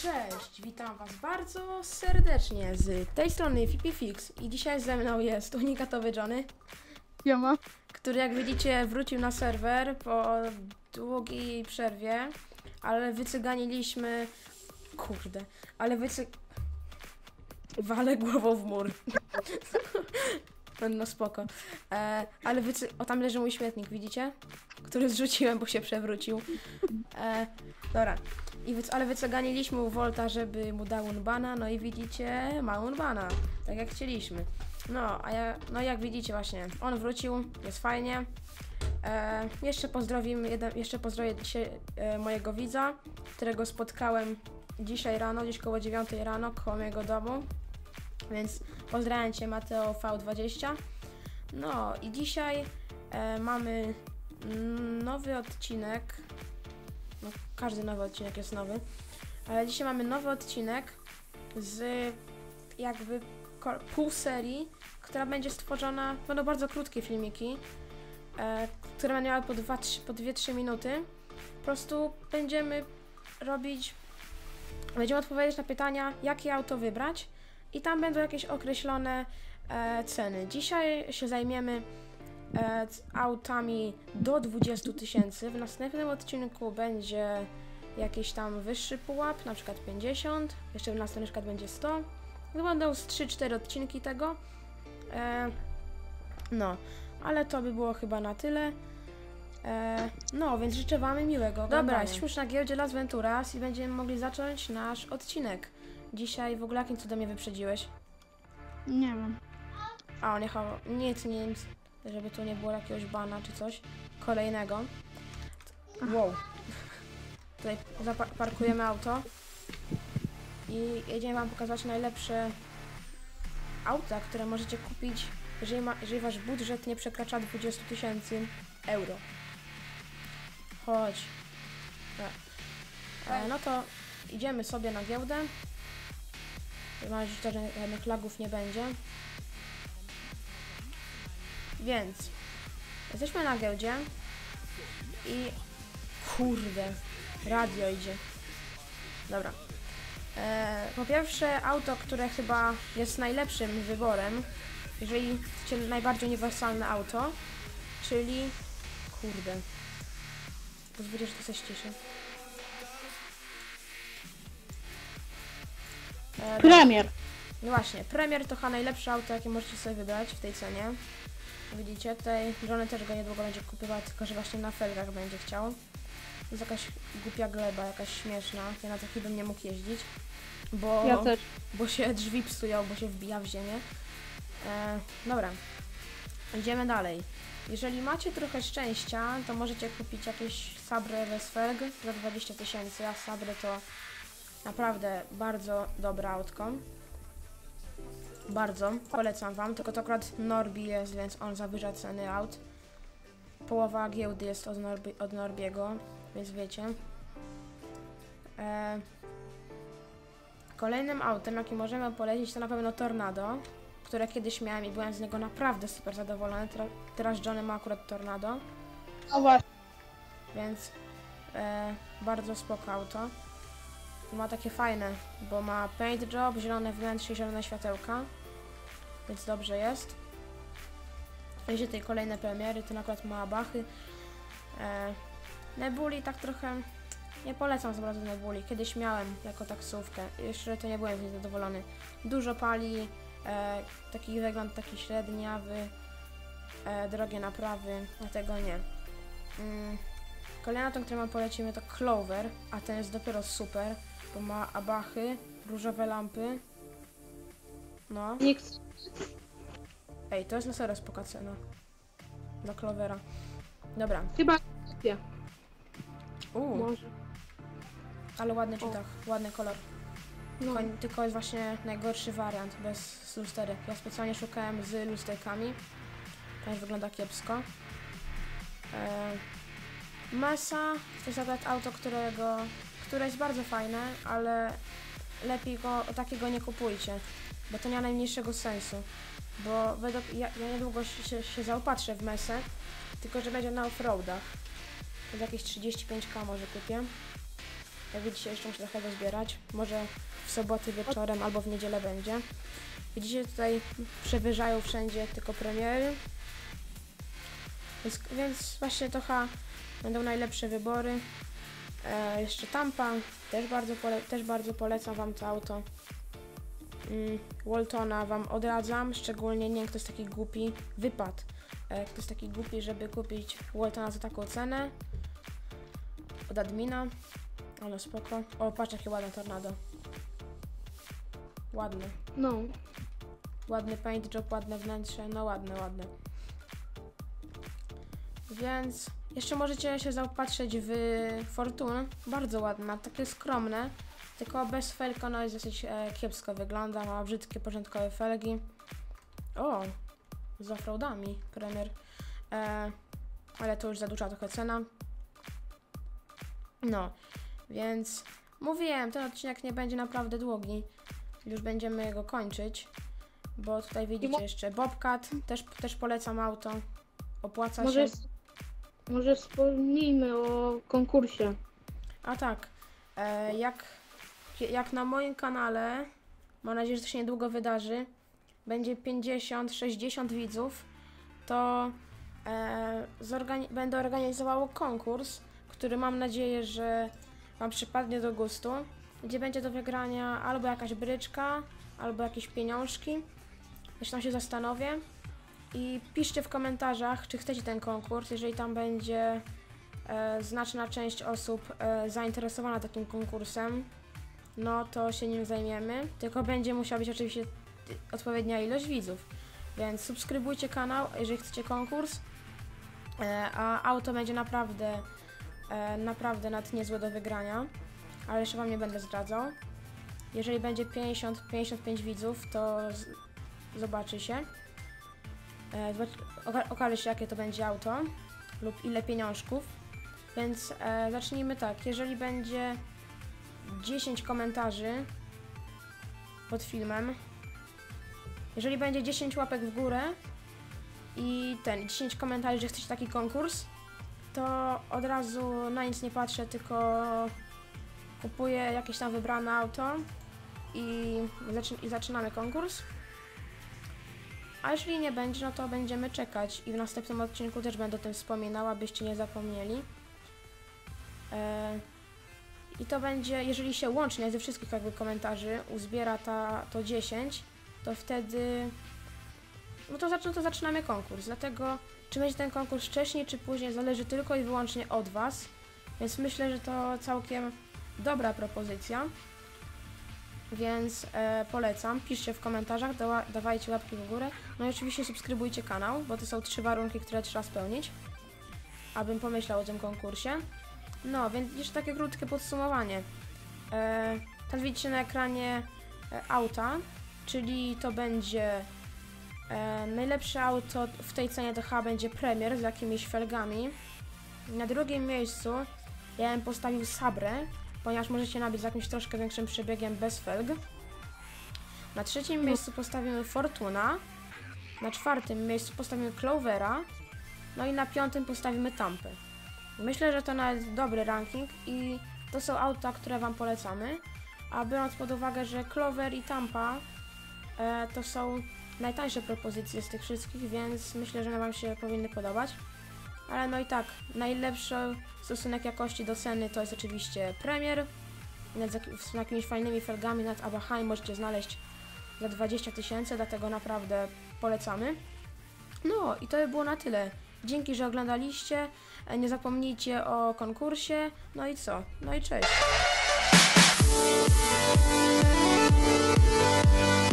Cześć, witam was bardzo serdecznie z tej strony FipiFix i dzisiaj ze mną jest unikatowy Johnny, Siema. który jak widzicie wrócił na serwer po długiej przerwie, ale wycyganiliśmy... Kurde, walę głową w mur. No spoko. O, tam leży mój śmietnik, widzicie? Który zrzuciłem, bo się przewrócił. Dobra. Ale wyceganiliśmy u Volta, żeby mu dał unbana, no i widzicie, ma unbana. Tak jak chcieliśmy. No jak widzicie właśnie, on wrócił, jest fajnie. Jeszcze pozdrowię dzisiaj mojego widza, którego spotkałem dzisiaj rano, gdzieś koło 9 rano, koło mojego domu. Więc pozdrawiam Cię, Mateo V20. No i dzisiaj mamy nowy odcinek. No, każdy nowy odcinek jest nowy. Ale dzisiaj mamy nowy odcinek z jakby pół serii, która będzie stworzona, będą bardzo krótkie filmiki, które będą miały po 2-3 minuty. Po prostu będziemy odpowiadać na pytania, jakie auto wybrać. I tam będą jakieś określone ceny. Dzisiaj się zajmiemy autami do 20 000. W następnym odcinku będzie jakiś tam wyższy pułap, na przykład 50. Jeszcze w następnym przykład będzie 100. To będą z 3-4 odcinki tego. No, ale to by było chyba na tyle. No, więc życzę wam miłego oglądania. Dobra, jesteśmy już na giełdzie Las Venturas i będziemy mogli zacząć nasz odcinek. Dzisiaj w ogóle jakim cudem mnie wyprzedziłeś? Nie wiem. A, on jechał... Nic, żeby tu nie było jakiegoś bana czy coś kolejnego. Wow. Tutaj parkujemy auto i jedziemy wam pokazać najlepsze auta, które możecie kupić, jeżeli wasz budżet nie przekracza 20 000 euro. Chodź. No to idziemy sobie na giełdę. Mam nadzieję, że żadnych lagów nie będzie. Więc jesteśmy na giełdzie i kurde, radio idzie. Dobra. Po pierwsze auto, które chyba jest najlepszym wyborem, jeżeli chcecie najbardziej uniwersalne auto, czyli kurde. Pozwólcie, że to się ściszy. Premier. No właśnie, Premier to chyba najlepsze auto, jakie możecie sobie wybrać w tej cenie. Widzicie, tutaj Johnny też go niedługo będzie kupywać, tylko że właśnie na felgach będzie chciał. To jest jakaś głupia gleba, jakaś śmieszna. Ja na takiej bym nie mógł jeździć, bo się drzwi psują, bo się wbija w ziemię. Dobra, idziemy dalej. Jeżeli macie trochę szczęścia, to możecie kupić jakieś Sabre Westfelg za 20 000, a Sabre to naprawdę bardzo dobre autko. Bardzo polecam wam, tylko to akurat Norbi jest, więc on zawyża ceny aut. Połowa giełdy jest od Norbiego, więc wiecie. Kolejnym autem, jakie możemy polecić, to na pewno Tornado, które kiedyś miałem i byłem z niego naprawdę super zadowolony. Teraz Johnny ma akurat Tornado. No właśnie. Więc bardzo spoko auto. Ma takie fajne, bo ma paint job, zielone wnętrze i zielone światełka. Więc dobrze jest. Będzie tej kolejne premiery, ten akurat ma Bachy. Nebuli tak trochę... Nie polecam za bardzo Nebuli. Kiedyś miałem jako taksówkę. Jeszcze to nie byłem z niej zadowolony. Dużo pali, taki wygląd taki średniawy, drogie naprawy, dlatego nie. Kolejna, którą wam polecimy, to Clover, a ten jest dopiero super, bo ma abachy, różowe lampy. No. Ej, to jest na serio spoko cena. Dla Clovera. Dobra. Chyba nie. Może. Ale ładny czytach, ładny kolor. No. Tylko jest właśnie najgorszy wariant, bez lusterek. Ja specjalnie szukałem z lusterkami. To już wygląda kiepsko. Mesa to jest akurat auto, które jest bardzo fajne, ale lepiej takiego nie kupujcie, bo to nie ma najmniejszego sensu. Bo ja niedługo się zaopatrzę w Mesę, tylko że będzie na offroadach. To jakieś 35 000 może kupię. Jak widzicie, jeszcze muszę trochę dozbierać. Może w sobotę wieczorem albo w niedzielę będzie. Widzicie, tutaj przewyżają wszędzie tylko premiery. Więc właśnie to będą najlepsze wybory. Jeszcze Tampa, też bardzo polecam wam to auto. Waltona wam odradzam, szczególnie nie wiem, kto jest taki głupi, kto jest taki głupi, żeby kupić Waltona za taką cenę od admina, ale spoko. O, patrz jakie ładne tornado. Ładne. No. Ładny paint job, ładne wnętrze, no ładne. Więc jeszcze możecie się zaopatrzyć w Fortune, bardzo ładna, takie skromne, tylko bez felg ono jest dosyć kiepsko wygląda, ma brzydkie, początkowe felgi. O, z offroadami Premier, ale to już za duża trochę cena. No, więc mówiłem, ten odcinek nie będzie naprawdę długi, już będziemy go kończyć, bo tutaj widzicie jeszcze Bobcat, też polecam auto, opłaca się. Może wspomnijmy o konkursie. A tak, jak na moim kanale, mam nadzieję, że to się niedługo wydarzy, będzie 50-60 widzów, to będę organizował konkurs, który mam nadzieję, że wam przypadnie do gustu, gdzie będzie do wygrania albo jakaś bryczka, albo jakieś pieniążki. Jeszcze tam się zastanowię. I piszcie w komentarzach, czy chcecie ten konkurs. Jeżeli tam będzie znaczna część osób zainteresowana takim konkursem, no to się nim zajmiemy. Tylko będzie musiała być oczywiście odpowiednia ilość widzów. Więc subskrybujcie kanał, jeżeli chcecie konkurs. A auto będzie naprawdę nawet niezłe do wygrania. Ale jeszcze wam nie będę zdradzał. Jeżeli będzie 50-55 widzów, to zobaczy się. Okaże się, jakie to będzie auto lub ile pieniążków. Więc zacznijmy tak. Jeżeli będzie 10 komentarzy pod filmem, jeżeli będzie 10 łapek w górę i 10 komentarzy, że chcecie taki konkurs, to od razu na nic nie patrzę, tylko kupuję jakieś tam wybrane auto i zaczynamy konkurs. A jeżeli nie będzie, no to będziemy czekać i w następnym odcinku też będę o tym wspominała, abyście nie zapomnieli. I to będzie, jeżeli się łącznie ze wszystkich jakby komentarzy uzbiera to 10, to wtedy no to zaczynamy konkurs. Dlatego czy będzie ten konkurs wcześniej czy później zależy tylko i wyłącznie od was. Więc myślę, że to całkiem dobra propozycja. Więc polecam, piszcie w komentarzach, dawajcie łapki w górę. No i oczywiście subskrybujcie kanał, bo to są 3 warunki, które trzeba spełnić, abym pomyślał o tym konkursie. No, więc jeszcze takie krótkie podsumowanie. Tam widzicie na ekranie auta, czyli to będzie najlepsze auto w tej cenie, to chyba będzie Premier z jakimiś felgami. Na drugim miejscu ja bym postawił Sabrę, ponieważ możecie nabyć z jakimś troszkę większym przebiegiem bez felg. Na trzecim miejscu postawimy Fortuna, na czwartym miejscu postawimy Clovera, no i na piątym postawimy Tampę. Myślę, że to nawet dobry ranking i to są auta, które wam polecamy, a biorąc pod uwagę, że Clover i Tampa to są najtańsze propozycje z tych wszystkich, więc myślę, że one wam się powinny podobać. Ale no i tak, najlepszy stosunek jakości do ceny to jest oczywiście Premier, z jakimiś fajnymi felgami, nad Abahai możecie znaleźć za 20 000, dlatego naprawdę polecamy. No i to by było na tyle. Dzięki, że oglądaliście, nie zapomnijcie o konkursie, no i co? No i cześć!